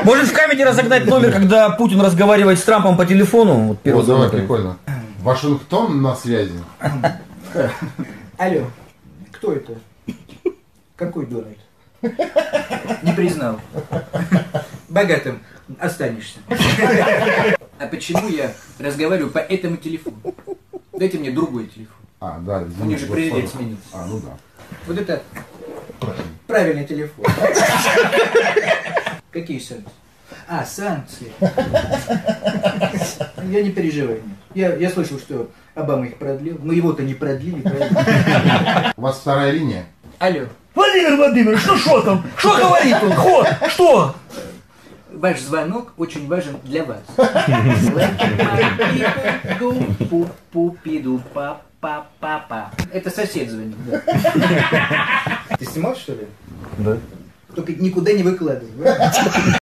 Может в камеди разогнать номер, когда Путин разговаривает с Трампом по телефону? Вот О, давай, прикольно. Вашингтон на связи. Алло, кто это? Какой Дональд? Не признал. Богатым останешься. А почему я разговариваю по этому телефону? Дайте мне другой телефон. А, да. У них же президент сменился. А, ну да. Вот это правильный телефон. Какие санкции? А, санкции. Я не переживаю. Я слышал, что Обама их продлил. Но его-то не продлили. У вас вторая линия? Алло. Владимир Владимирович, ну что там? Что говорит он? Что? Ваш звонок очень важен для вас. Это сосед звонит. Ты снимал, что ли? Да. Только никуда не выкладывай.